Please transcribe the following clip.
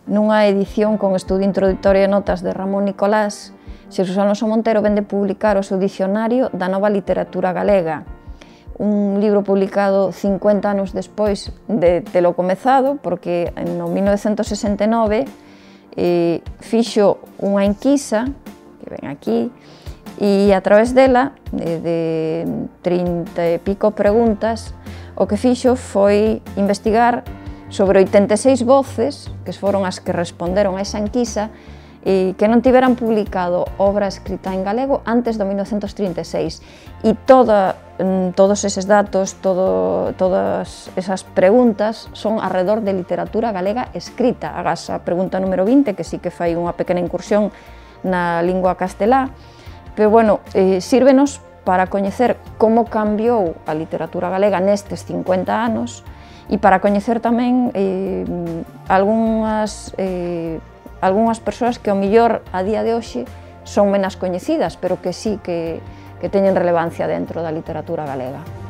nunha edición con estudo introductorio e notas de Ramón Nicolás, Xesús Alonso Montero vende publicar o seu dicionario da nova literatura galega, un libro publicado 50 anos despois de telo comezado, porque no 1969 fixo unha enquisa, que ven aquí, e a través dela, de 30 e pico preguntas, o que fixo foi investigar sobre 86 voces, que foron as que responderon a esa enquisa, e que non tiveran publicado obra escrita en galego antes do 1936. E todos eses datos, todas esas preguntas son alrededor de literatura galega escrita. Agás a pregunta número 20, que sí que fai unha pequena incursión na lingua castelá, pero bueno, sírvenos para coñecer como cambiou a literatura galega nestes 50 anos e para coñecer tamén algunhas persoas que ao mellor a día de hoxe son menos coñecidas, pero que sí que teñen relevancia dentro da literatura galega.